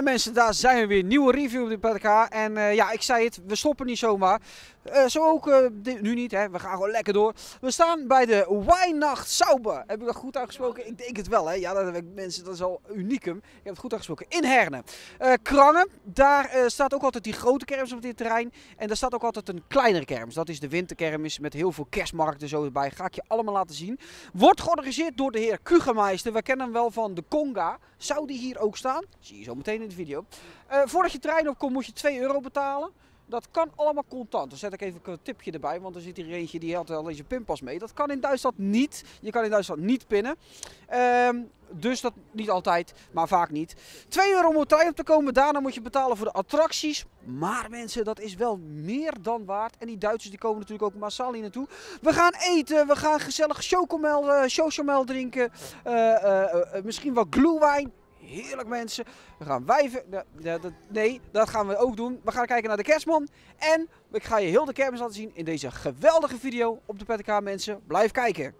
mensen, daar zijn we weer. Nieuwe review op de PTK. En ja, ik zei het, we stoppen niet zomaar. Zo ook nu niet, hè. We gaan gewoon lekker door. We staan bij de Weihnacht Sauber. Heb ik dat goed uitgesproken? Ik denk het wel, hè. Ja, dat heb ik mensen, dat is al unicum. Ik heb het goed uitgesproken. In Herne. Krangen, daar staat ook altijd die grote kermis op dit terrein. En daar staat ook altijd een kleinere kermis. Dat is de winterkermis met heel veel kerstmarkten zo erbij. Ga ik je allemaal laten zien. Wordt georganiseerd door de heer Kugemeister. We kennen hem wel van de Conga. Zou die hier ook staan? Zie je zo meteen in de video. Voordat je trein opkomt moet je 2 euro betalen. Dat kan allemaal contant. Dan zet ik even een tipje erbij, want er zit hier eentje die had al zijn pinpas mee. Dat kan in Duitsland niet. Je kan in Duitsland niet pinnen. Dus dat niet altijd, maar vaak niet. 2 euro om op trein op te komen. Daarna moet je betalen voor de attracties. Maar mensen, dat is wel meer dan waard. En die Duitsers die komen natuurlijk ook massaal hier naartoe. We gaan eten, we gaan gezellig chocomel drinken. Misschien wat glühwein. Heerlijk mensen. We gaan wijven. Nee, dat gaan we ook doen. We gaan kijken naar de kerstman. En ik ga je heel de kermis laten zien in deze geweldige video op de PTK mensen. Blijf kijken.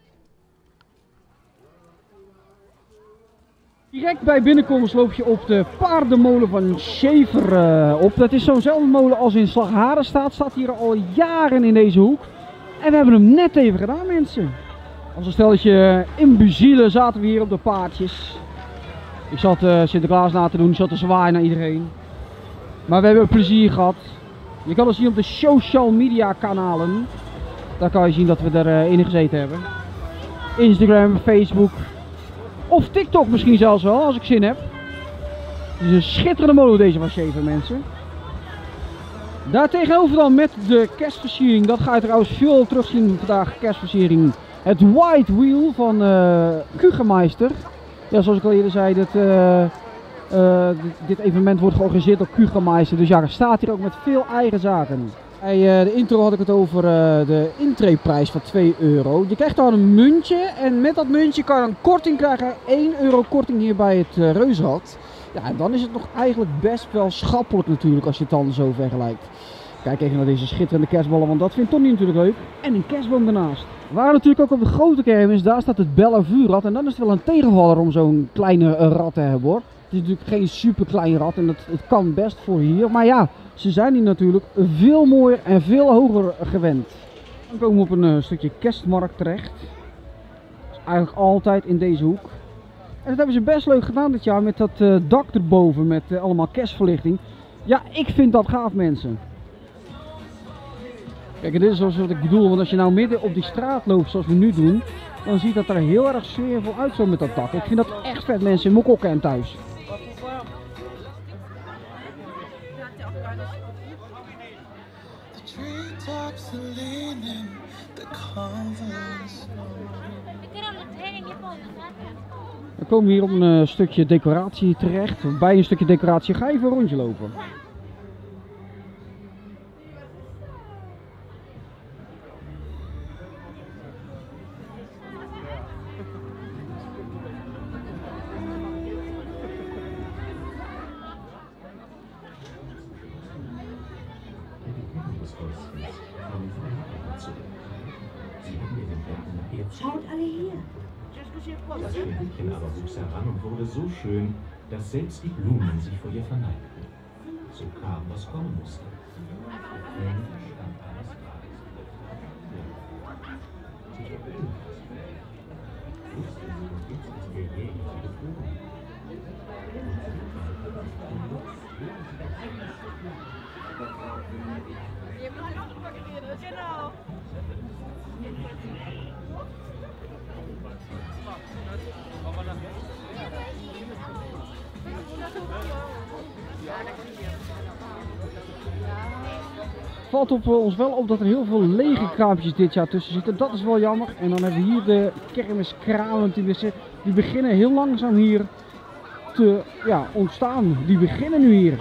Direct bij binnenkomst loop je op de paardenmolen van Schaefer op. Dat is zo'nzelfde molen als in Slagharen staat hier al jaren in deze hoek. En we hebben hem net even gedaan mensen. Als een stelletje imbecielen zaten we hier op de paardjes. Ik zat Sinterklaas na te doen, ik zat te zwaaien naar iedereen. Maar we hebben plezier gehad. Je kan het zien op de social media kanalen. Daar kan je zien dat we erin gezeten hebben. Instagram, Facebook. Of TikTok misschien zelfs wel, als ik zin heb. Het is een schitterende molen deze van Schaefer mensen. Daartegenover dan met de kerstversiering. Dat ga je trouwens veel terugzien vandaag, kerstversiering. Het White Wheel van Kugemeister. Ja, zoals ik al eerder zei, dit evenement wordt georganiseerd door Kugemeister. Dus ja, er staat hier ook met veel eigen zaken. Bij de intro had ik het over de intreeprijs van 2 euro. Je krijgt dan een muntje en met dat muntje kan je een korting krijgen. 1 euro korting hier bij het Reuzenrad. Ja, en dan is het nog eigenlijk best wel schappelijk natuurlijk als je het dan zo vergelijkt. Kijk even naar deze schitterende kerstballen, want dat vindt Tony natuurlijk leuk. En een kerstboom daarnaast. We waren natuurlijk ook op de grote kermis, daar staat het Bellevue-rad. En dan is het wel een tegenvaller om zo'n kleine rad te hebben hoor. Het is natuurlijk geen super klein rad en het kan best voor hier. Maar ja, ze zijn hier natuurlijk veel mooier en veel hoger gewend. Dan komen we op een stukje kerstmarkt terecht. Dat is eigenlijk altijd in deze hoek. En dat hebben ze best leuk gedaan dit jaar met dat dak erboven met allemaal kerstverlichting. Ja, ik vind dat gaaf mensen. Kijk, dit is zoals wat ik bedoel, want als je nou midden op die straat loopt zoals we nu doen, dan ziet dat er heel erg sfeervol uit zo met dat dak. Ik vind dat echt vet mensen in Mokokken en thuis. Dan komen we hier op een stukje decoratie terecht. Bij een stukje decoratie ga je even een rondje lopen. Schaut alle hier. Das Vögelchen aber wuchs heran und wurde so schön, dass selbst die Blumen sich vor ihr verneigten. So kam, was kommen musste. Endlich stand eines Tages sie verbilden das Feld. Wusste sie, und jetzt ist ihr Jäger geflogen. Genau. Valt op ons wel op dat er heel veel lege kraampjes dit jaar tussen zitten. Dat is wel jammer. En dan hebben we hier de kermiskramen die beginnen heel langzaam hier te ontstaan. Die beginnen nu hier.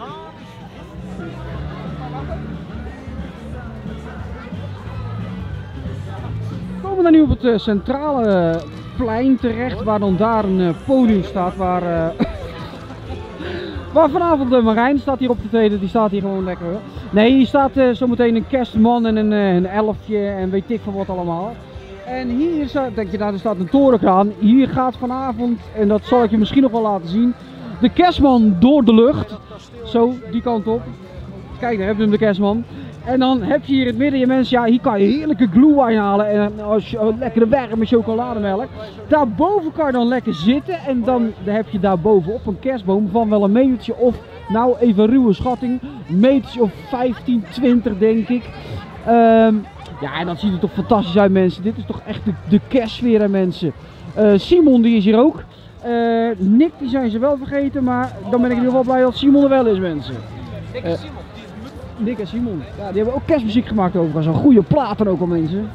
We komen dan nu op het centrale plein terecht, waar dan daar een podium staat, waar vanavond de Marijn staat hier op te treden, die staat hier gewoon lekker. Nee, hier staat zometeen een kerstman en een elfje en weet ik van wat allemaal. En hier denk je, nou, er staat een torenkraan. Hier gaat vanavond, en dat zal ik je misschien nog wel laten zien, de kerstman door de lucht. Zo, die kant op. Kijk, daar heb je hem, de kerstman. En dan heb je hier in het midden je mensen, ja, hier kan je heerlijke glühwein halen en lekkere warme chocolademelk. Daarboven kan je dan lekker zitten en dan heb je daarbovenop een kerstboom van wel een metertje of, nou even ruwe schatting, een metertje of 15, 20 denk ik. Ja, en dat ziet er toch fantastisch uit, mensen. Dit is toch echt de kerstsfeer, hè, mensen. Simon die is hier ook. Nick die zijn ze wel vergeten, maar dan ben ik in ieder geval blij dat Simon er wel is, mensen. Nick en Simon. Ja, die hebben ook kerstmuziek gemaakt overigens. Een goede platen ook al, mensen.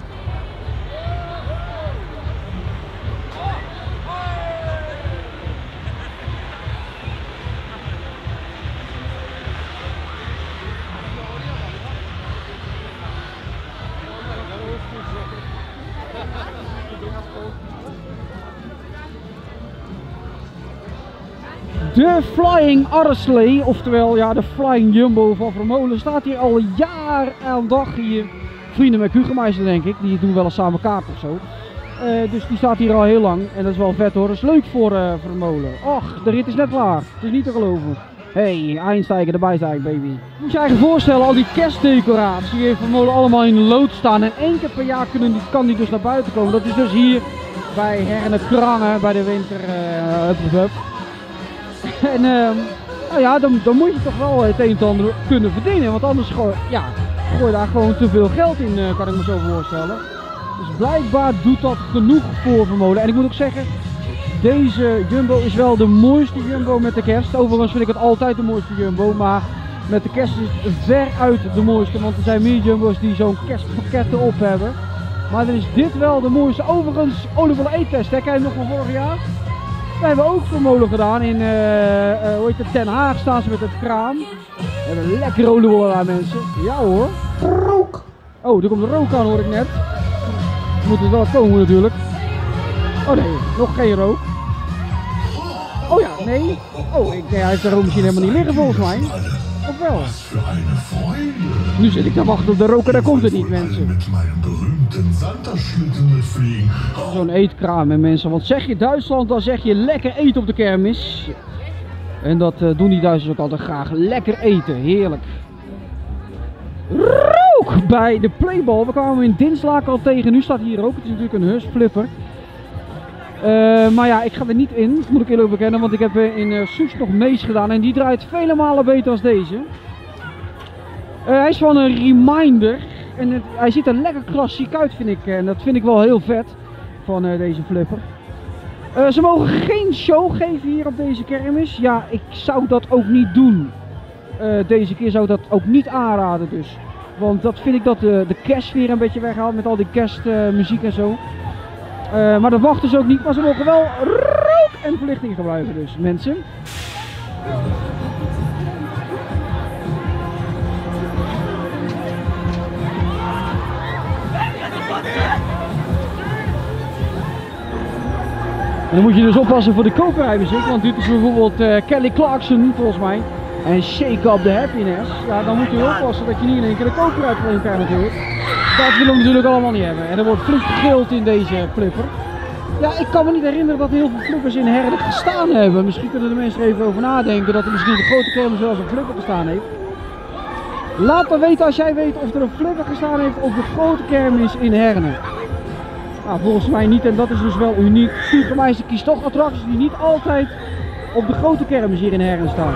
De Flying Arsley, oftewel ja, de Flying Jumbo van Vermolen, staat hier al jaar aan dag hier. Vrienden met Kugemeister denk ik, die doen wel eens samen kaart of zo. Dus die staat hier al heel lang en dat is wel vet hoor, dat is leuk voor Vermolen. Och, de rit is net klaar, het is niet te geloven. Hey, eindstijgen, erbij stijgen baby. Moet je eigenlijk voorstellen, al die kerstdecoratie heeft Vermolen allemaal in de lood staan. En 1 keer per jaar kan die dus naar buiten komen. Dat is dus hier bij Herne Krangen, bij de winter hup. En nou ja, dan moet je toch wel het een en ander kunnen verdienen, want anders gooi je daar gewoon te veel geld in, kan ik me zo voorstellen. Dus blijkbaar doet dat genoeg voor Vermolen. En ik moet ook zeggen, deze Jumbo is wel de mooiste Jumbo met de kerst. Overigens vind ik het altijd de mooiste Jumbo, maar met de kerst is het veruit de mooiste, want er zijn meer Jumbo's die zo'n kerstpakket erop hebben. Maar dan is dit wel de mooiste. Overigens, oliebollen eettest, ken je hem nog van vorig jaar? We hebben ook Vermolen gedaan in hoe heet het, Den Haag staan ze met het kraam. We hebben lekkere oliebollen daar, mensen. Ja hoor. Rook. Oh, er komt rook aan hoor ik net. Moet het wel komen natuurlijk. Oh nee, nog geen rook. Oh ja, nee. Oh, hij heeft de rook misschien helemaal niet liggen volgens mij. Of wel? Nu zit ik te wachten op de rook en daar komt het niet, mensen. Zo'n eetkraam, hè, mensen. Want zeg je Duitsland, dan zeg je lekker eten op de kermis. En dat doen die Duitsers ook altijd graag. Lekker eten, heerlijk. Rook bij de Playball. We kwamen in Dinslaken al tegen. Nu staat hier ook. Het is natuurlijk een Husflipper. Maar ja, ik ga er niet in, moet ik eerlijk bekennen, want ik heb in Soest nog Mees gedaan en die draait vele malen beter als deze. Hij is van een Reminder en hij ziet er lekker klassiek uit, vind ik, en dat vind ik wel heel vet van deze flipper. Ze mogen geen show geven hier op deze kermis. Ja, ik zou dat ook niet doen. Deze keer zou ik dat ook niet aanraden dus. Want dat vind ik dat de kerstsfeer een beetje weghaalt met al die kerstmuziek en zo. Maar dat wachten ze ook niet, maar ze mogen wel rook en verlichting gebruiken dus, mensen. En dan moet je dus oppassen voor de kooprijmuziek, want dit is bijvoorbeeld Kelly Clarkson volgens mij. En Shake Up the Happiness. Ja, dan moet je oppassen dat je niet in één keer de copyright claim krijgt natuurlijk. Dat willen we natuurlijk allemaal niet hebben. En er wordt flink gegild in deze flipper. Ja, ik kan me niet herinneren dat er heel veel flippers in Herne gestaan hebben. Misschien kunnen de mensen er even over nadenken dat er misschien de grote kermis wel eens een flipper gestaan heeft. Laat me weten als jij weet of er een flipper gestaan heeft op de grote kermis in Herne. Nou, volgens mij niet en dat is dus wel uniek. Kugemeister kiest toch attracties die niet altijd op de grote kermis hier in Herne staan.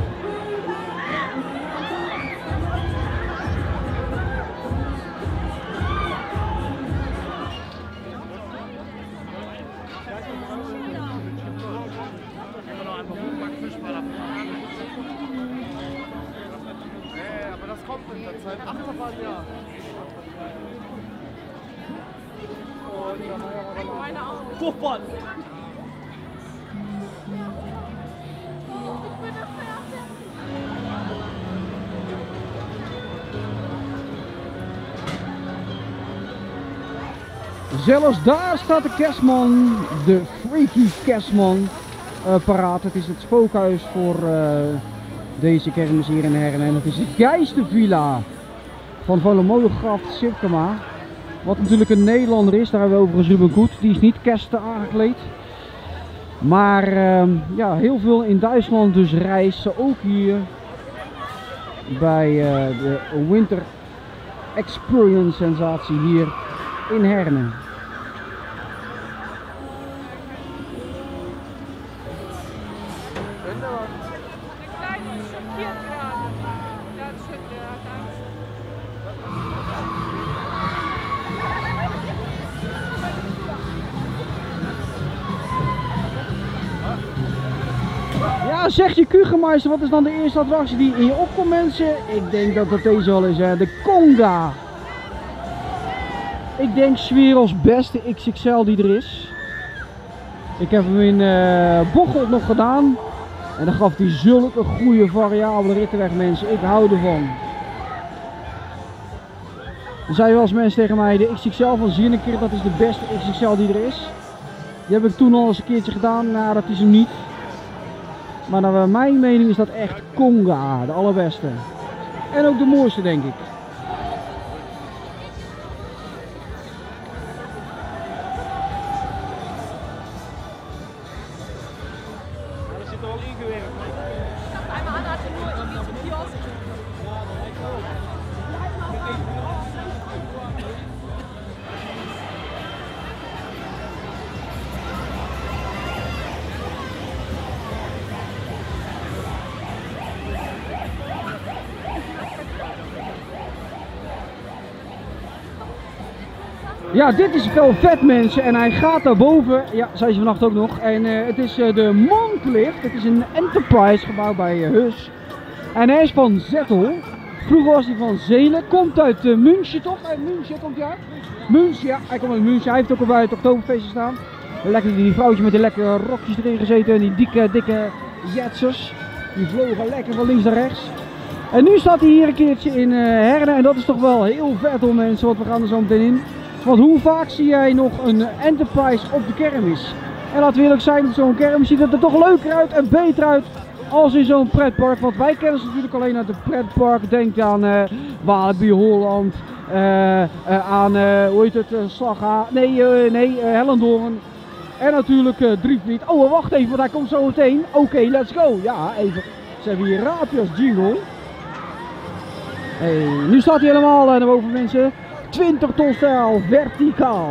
Kopball! Zelfs daar staat de kerstman, de Freaky Kerstman, paraat. Het is het spookhuis voor deze kermis hier in Herne. En het is de Geistervilla van Vollemolengraft Sipkema. Wat natuurlijk een Nederlander is, daar hebben we overigens Ruben Koet, die is niet kerst aangekleed. Maar ja, heel veel in Duitsland dus reizen, ook hier bij de Winter Experience sensatie hier in Herne. Ja, zeg je Küchenmeister, wat is dan de eerste attractie die in je opkomt, mensen? Ik denk dat dat deze wel is, hè? De Conga. Ik denk 's werelds beste XXL die er is. Ik heb hem in Bocholt nog gedaan. En dan gaf hij zulke goede variabele ritten weg, mensen. Ik hou ervan. Er zeiden wel eens mensen tegen mij, de XXL van Zinnenkeer, dat is de beste XXL die er is. Die heb ik toen al eens een keertje gedaan, nou dat is hem niet. Maar naar mijn mening is dat echt Conga, de allerbeste. En ook de mooiste, denk ik. Dat zit er wel ingewerkt. Ja, dit is wel vet, mensen. En hij gaat daarboven. Ja, zei ze vannacht ook nog. En het is de Mondlift. Het is een Enterprise gebouwd bij Hus. En hij is van Zettel. Vroeger was hij van Zelen. Komt uit München, toch? Uit München komt hij uit. München, ja. Hij komt uit München. Hij heeft ook al bij het Oktoberfeest staan. Lekker die vrouwtje met die lekkere rokjes erin gezeten. En die dikke jetsers. Die vlogen lekker van links naar rechts. En nu staat hij hier een keertje in Herne. En dat is toch wel heel vet, hoor, mensen. Want we gaan er zo meteen in. Want hoe vaak zie jij nog een Enterprise op de kermis? En laten we eerlijk zijn, op zo'n kermis ziet het er toch leuker uit en beter uit als in zo'n pretpark. Want wij kennen ze natuurlijk alleen uit het pretpark. Denk aan Walibi Holland, aan, hoe heet het, Slaga, Hellendoorn. En natuurlijk Drievliet. Oh, wacht even, want hij komt zo meteen. Oké, let's go. Ja, even. Ze hebben hier Raapje als jingle. Hey, nu staat hij helemaal naar boven, mensen. 20 ton stijl, verticaal.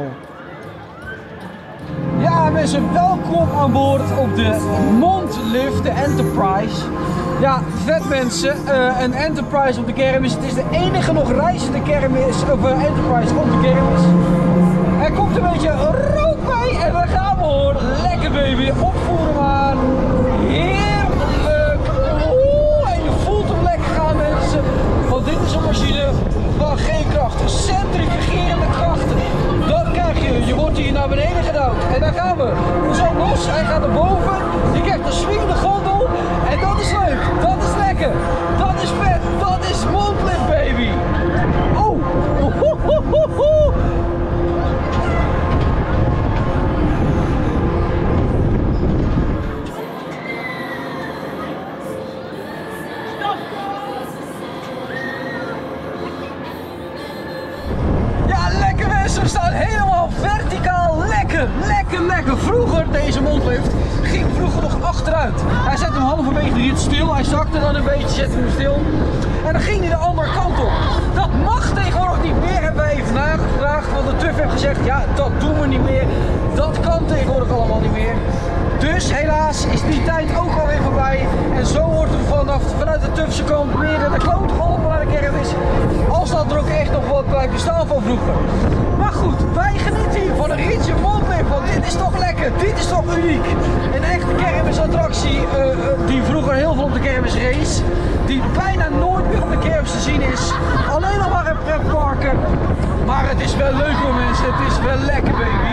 Ja mensen, welkom aan boord op de Mondlift, de Enterprise. Ja, vet mensen, een Enterprise op de kermis. Het is de enige nog reizende kermis, of Enterprise op de kermis. Er komt een beetje rook bij en dan gaan we hoor. Lekker baby, opvoeren maar. Heerlijk. Oeh, en je voelt hem lekker gaan, mensen. Want dit is een machine van geen kracht. Centrifugerende krachten. Dat krijg je. Je wordt hier naar beneden gedouwd. En daar gaan we. Zo los. Hij gaat naar boven. Je krijgt een swingende gondel. En dat is leuk. Dat is lekker. Dat is vet. Dat is Mondlift, baby. Oh. We staan helemaal verticaal, lekker. Vroeger, deze Mondlift, ging vroeger nog achteruit. Hij zette hem halverwege de rit stil, hij zakte dan een beetje, zette hem stil. En dan ging hij de andere kant op. Dat mag tegenwoordig niet meer, hebben wij even nagevraagd. Want de TUF heeft gezegd, ja, dat doen we niet meer. Dat kan tegenwoordig allemaal niet meer. Dus helaas is die tijd ook alweer voorbij. En zo wordt er vanuit de TUFse kant meer de klote geholpen naar de kermis. Als dat er ook echt nog wat blijft bestaan van vroeger. Maar goed, wij genieten hier van een ritje Mondlift, want dit is toch lekker, dit is toch uniek. Een echte kermisattractie die vroeger heel veel op de kermis race, die bijna nooit meer op de kermis te zien is. Alleen nog maar in pretparken. Maar het is wel leuk hoor mensen, het is wel lekker baby.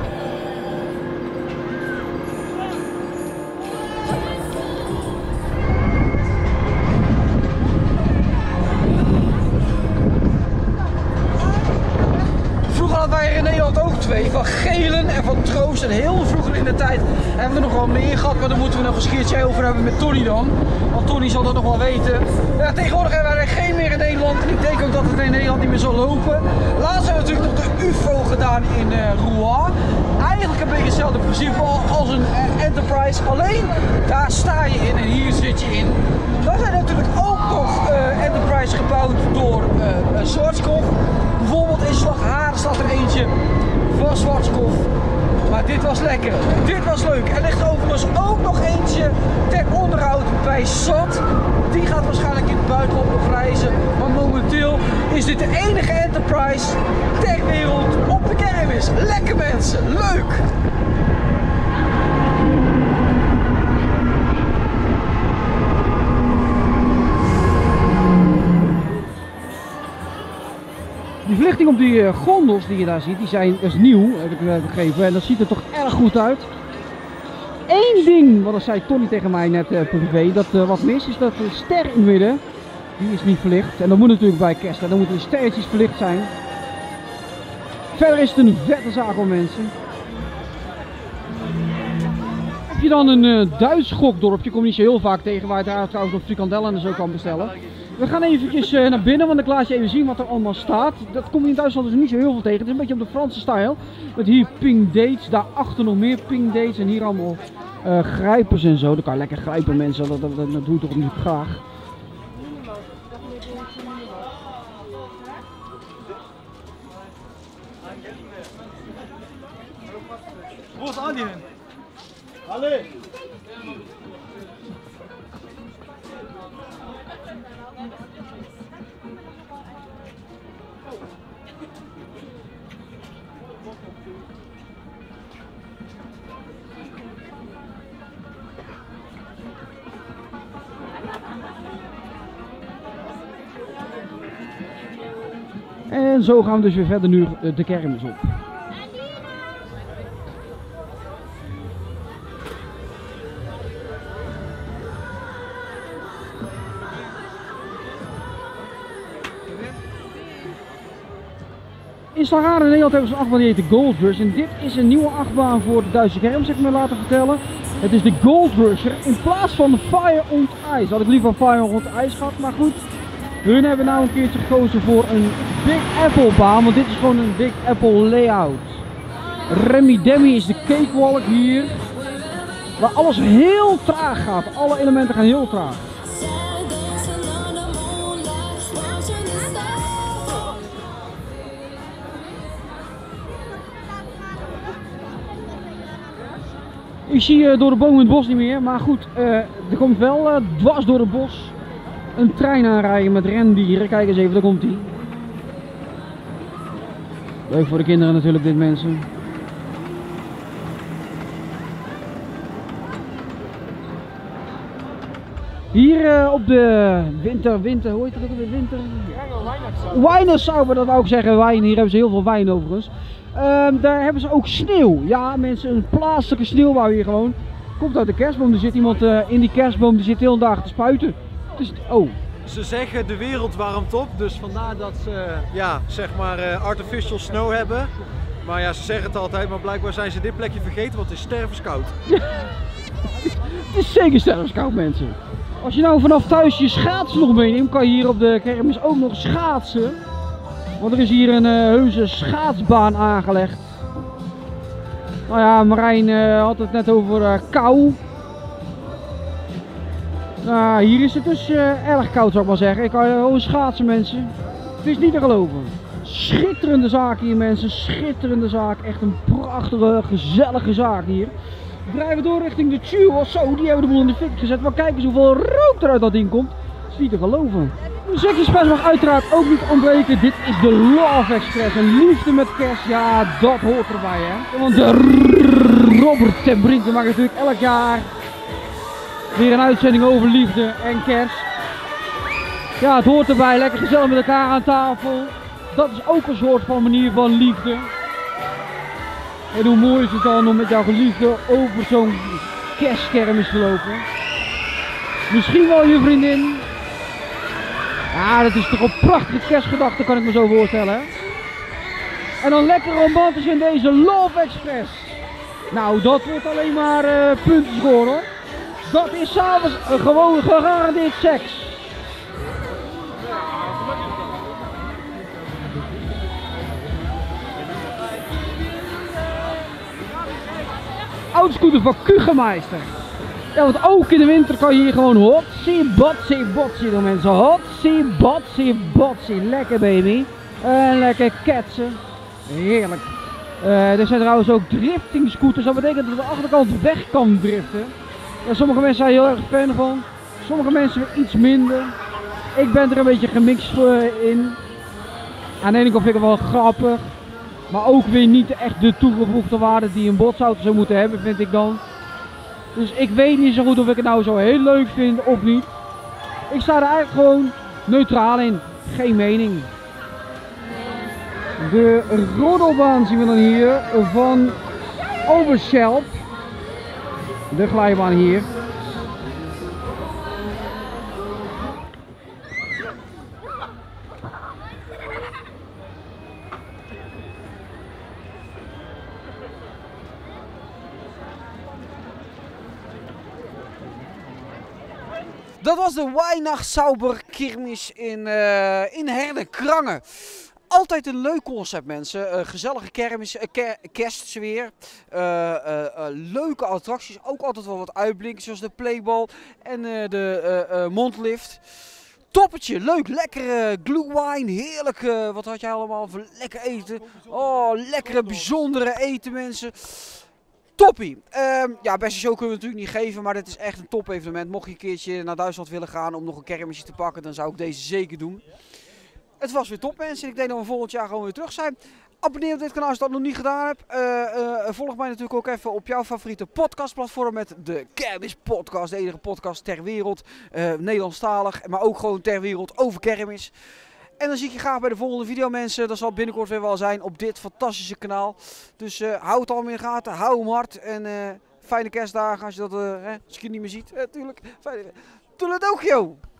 Wij in Nederland ook twee, van Gelen en van Troost. En heel vroeger in de tijd hebben we er nog wel meer gehad, maar daar moeten we nog een keertje over hebben met Tony dan. Want Tony zal dat nog wel weten. Ja, tegenwoordig hebben wij er geen meer in Nederland en ik denk ook dat het in Nederland niet meer zal lopen. Laatst hebben we natuurlijk nog de UFO gedaan in Rouen. Eigenlijk eigenlijk een beetje hetzelfde principe als een Enterprise, alleen daar sta je in en hier zit je in. Daar zijn natuurlijk ook nog Enterprise gebouwd door Schwarzkopf. Bijvoorbeeld in Slagharen staat er eentje van Schwarzkopf. Maar dit was lekker, dit was leuk. Er ligt overigens ook nog eentje ter onderhoud bij SAT. Die gaat waarschijnlijk in het buitenland nog reizen. Maar momenteel is dit de enige Enterprise ter wereld op de kermis. Lekker mensen, leuk! Die verlichting op die gondels die je daar ziet, dat is nieuw, heb ik begrepen. En dat ziet er toch erg goed uit. Eén ding, wat zei Tony tegen mij net privé, dat wat mis is dat de ster in het midden, die is niet verlicht. En dat moet natuurlijk bij kerst, dan moeten de sterretjes verlicht zijn. Verder is het een vette zaak hoor mensen. Heb je dan een Duits gokdorpje, kom je niet zo heel vaak tegen, waar je daar trouwens nog frikandellen en zo kan bestellen. We gaan eventjes naar binnen, want ik laat je even zien wat er allemaal staat. Dat komt in Duitsland dus niet zo heel veel tegen. Het is een beetje op de Franse stijl. Met hier ping dates, daarachter nog meer ping dates en hier allemaal grijpers en zo. Dan kan je lekker grijpen mensen, dat doe ik toch niet graag. Wo ist Adi hin? Alle! En zo gaan we dus weer verder nu de kermis op. In Slagharen in Nederland hebben ze een achtbaan die heet de Gold Rush. En dit is een nieuwe achtbaan voor de Duitse kermis, heb ik me laten vertellen. Het is de Gold Rusher in plaats van de Fire on Ice. Had ik liever Fire on Ice gehad, maar goed. Hun hebben nou een keertje gekozen voor een Big Apple baan, want dit is gewoon een Big Apple layout. Remy Demi is de cakewalk hier, waar alles heel traag gaat. Alle elementen gaan heel traag. Ik zie door de bomen in het bos niet meer, maar goed, er komt wel dwars door het bos een trein aanrijden met rendieren. Kijk eens even, daar komt hij. Leuk voor de kinderen natuurlijk dit mensen. Hier op de winter, hoe heet het ook weer? Weinersauber, dat wou ik zeggen, wijn. Hier hebben ze heel veel wijn overigens. Daar hebben ze ook sneeuw. Ja mensen, een plaatselijke sneeuwbouw hier gewoon. Komt uit de kerstboom, er zit iemand in die kerstboom, die zit heel de dag te spuiten. Dus, oh. Ze zeggen de wereld warmt op, dus vandaar dat ze ja, zeg maar artificial snow hebben. Maar ja, ze zeggen het altijd, maar blijkbaar zijn ze dit plekje vergeten, want het is stervenskoud. Het is zeker stervenskoud mensen. Als je nou vanaf thuis je schaatsen nog meeneemt, kan je hier op de kermis ook nog schaatsen. Want er is hier een heuse schaatsbaan aangelegd. Nou ja, Marijn had het net over kou. Nou, hier is het dus erg koud zou ik maar zeggen. Ik kan gewoon schaatsen mensen. Het is niet te geloven. Schitterende zaak hier mensen, schitterende zaak. Echt een prachtige, gezellige zaak hier. We drijven door richting de Tue. Zo, die hebben de boel in de fik gezet. Maar kijk eens hoeveel rook eruit dat ding komt. Dat is niet te geloven. De Muziekexpress mag uiteraard ook niet ontbreken. Dit is de Love Express. En liefde met kerst, ja dat hoort erbij hè. Want Robert ten Brink maakt natuurlijk elk jaar weer een uitzending over liefde en kerst. Ja, het hoort erbij, lekker gezellig met elkaar aan tafel. Dat is ook een soort van manier van liefde. En hoe mooi is het dan om met jouw geliefde over zo'n kerstkermis te lopen. Misschien wel je vriendin. Ja, dat is toch een prachtige kerstgedachte, kan ik me zo voorstellen. Hè? En dan lekker romantisch in deze Love Express. Nou, dat wordt alleen maar punten scoren hoor. Dat is s'avonds gewoon gegarandeerd seks. autoscooter van Kugemeister. Ja, want ook in de winter kan je hier gewoon hotsie botsie doen mensen. Hotsie botsie. Lekker baby. En lekker ketsen. Heerlijk. Er zijn trouwens ook drifting scooters. Dat betekent dat de achterkant weg kan driften. Ja, sommige mensen zijn heel erg fan van. Sommige mensen weer iets minder. Ik ben er een beetje gemixt in. Aan de ene kant vind ik het wel grappig. Maar ook weer niet echt de toegevoegde waarde die een botsauto zou moeten hebben, vind ik dan. Dus ik weet niet zo goed of ik het nou zo heel leuk vind of niet. Ik sta er eigenlijk gewoon neutraal in. Geen mening. De roddelbaan zien we dan hier van Overschelp. De glijbaan hier. Dat was de Weihnachtszauber Kirmes in Herne-Krange. Altijd een leuk concept mensen, gezellige kermis, kerstsfeer, leuke attracties, ook altijd wel wat uitblinken zoals de playball en de mondlift. Toppertje, leuk, lekkere glühwein, heerlijk, wat had jij allemaal voor lekker eten. Oh, lekkere bijzondere eten mensen. Toppie. Ja, beste show kunnen we natuurlijk niet geven, maar dit is echt een top evenement. Mocht je een keertje naar Duitsland willen gaan om nog een kermisje te pakken, dan zou ik deze zeker doen. Het was weer top mensen. Ik denk dat we volgend jaar gewoon weer terug zijn. Abonneer op dit kanaal als je dat nog niet gedaan hebt. Volg mij natuurlijk ook even op jouw favoriete podcastplatform met de Kermis Podcast. De enige podcast ter wereld. Nederlandstalig, maar ook gewoon ter wereld over kermis. En dan zie ik je graag bij de volgende video mensen. Dat zal binnenkort weer wel zijn op dit fantastische kanaal. Dus hou het allemaal in de gaten. Hou hem hard. En fijne kerstdagen als je dat als je het niet meer ziet. Tuurlijk. Fijne... Doe het ook joh.